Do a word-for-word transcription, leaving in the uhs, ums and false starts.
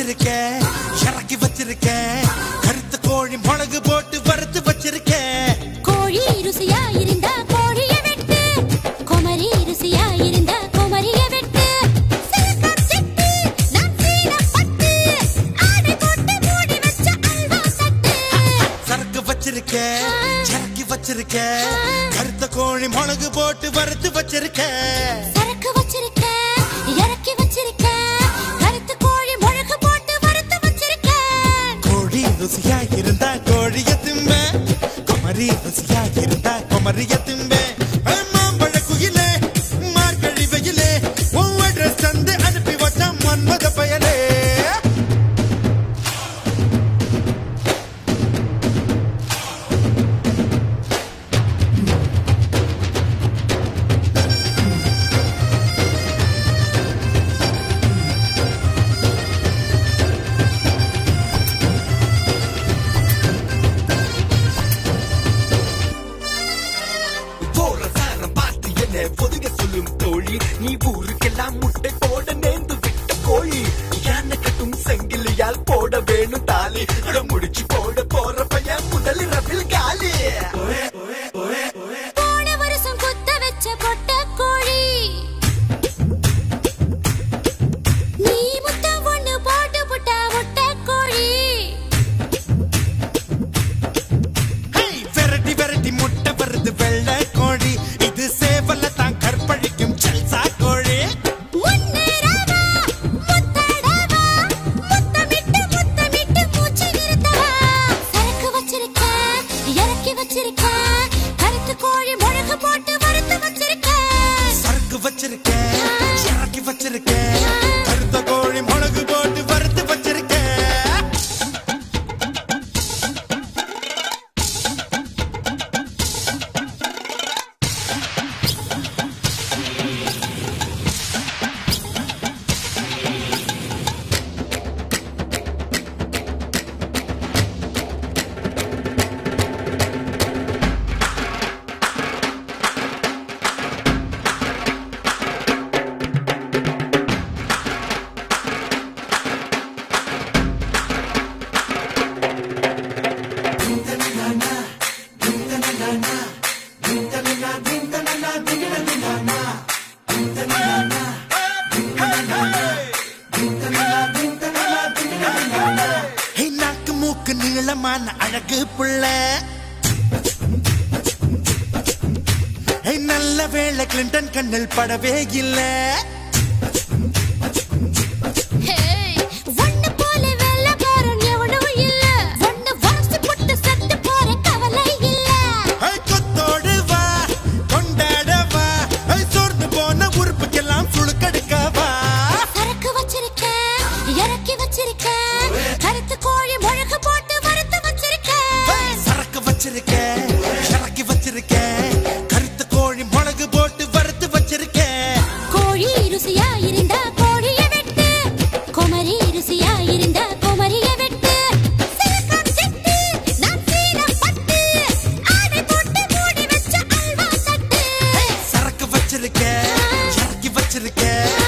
வச்சிருக்கேன் இறக்கி வச்சிருக்கேன் கருத்த கோழி மிளகு போட்டு வறுத்து வச்சிருக்கேன் கோழி ருசியா இருந்தா கோழிய வெட்டு குமரி ருசியா இருந்தா குமரிய வெட்டு சரக்கு செட்டு நான் சீன பட்டு ஆடை போட்டு மூடி வச்ச அல்வா தட்டு சரக்கு வச்சிருக்கேன் இறக்கி வச்சிருக்கேன் கருத்த கோழி மிளகு போட்டு வறுத்து வச்சிருக்கேன் சரக்கு வச்சிருக்கேன் இறக்கி வச்சிருக்கேன் கருத்த கோழி மிளகு போட்டு வறுத்து வச்சிருக்கேன் கோழி ருசியா இருந்தா கோழிய திம்ப குமரி ருசியா இருந்தா குமரிய திம்ப மாம்பழ குயிலே மார்கழி வெயிலே ஒவ்வொரு சந்து அனுப்பி வச்சா மன்மத பயலே பொதுக சொல்லும் தோழி நீ ஊருக்கெல்லாம் முட்டை போட நேர்ந்து விட்ட கோழி யானை கட்டும் செங்கிலியால் போட வேணும் தாலி முடிச்சு போட போற பையன் முதல் ரவில் காலி போன வருஷம் குத்த வச்ச பொட்ட கோழி நீ முத்தம் ஒண்ணு போட்டு புட்டா முட்டை கோழி வெரைட்டி வெரைட்டி முட்டை வருது வெள்ளை கோழி இது சேவல தான் கற்பழிக்கும் சல்சா கோழி முன்னேறவா முத்தடவா முத்தமிட்டு முத்தமிட்டு மூச்சு நிறுத்தவா சரக்கு வச்சிருக்கேன் இறக்கி வச்சிருக்கேன் கருத்து கோழி மிளகு போட்டு வறுத்து வச்சிருக்கேன் சரக்கு வச்சிருக்கேன் இறக்கி வச்சிருக்கேன் கருத்த கோழி மிளகு போட்டு வறுத்து வச்சிருக்கேன் நாக்கு மூக்கு நீளமான அழகு புள்ள நல்ல வேளை கிளின்டன் கண்ணில் படவே இல்லை ஒண்ணு போல வெள்ளக்காரன் எவனும் இல்ல ஒண்ணு வாசி போட்டு செத்து போற கவலை இல்ல கொத்தோடு வா கொண்டாட வா சோர்ந்து போன உறுப்புக்கெல்லாம் சுழுக்கெடுக்கவா சரக்கு வச்சிருக்கேன் இறக்கி வச்சிருக்கேன் கருத்து கோழி மிளகு போட்டு வறுத்து வச்சிருக்கேன் சரக்கு வச்சிருக்கேன் இறக்கி வச்சிருக்கேன் கருத்த கோழி மிளகு போட்டு வறுத்து வச்சிருக்கேன் கோழி ருசியா இருந்தா கோழிய வெட்டு குமரி ருசியா இருந்தா குமரிய வெட்டு சரக்கு செட்டு நான் சீன பட்டு ஆடை போட்டு மூடி வச்ச அல்வா தட்டு சரக்கு வச்சிருக்கேன் இறக்கி வச்சிருக்கேன்